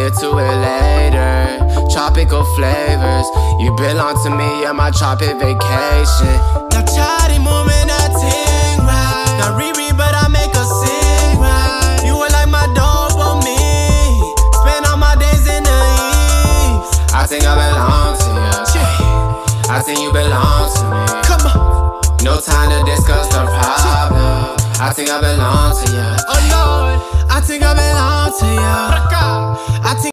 get to it later. Tropical flavors, you belong to me, you're my tropic vacation. Now Charlie moving that thing right. Now Riri, but I make her sing right. You were like my dopamine. Spend all my days in the east. I think I belong to you. I think you belong to me. Come on. No time to discuss the problem. I think I belong to you. Oh Lord, I think I belong to you. I think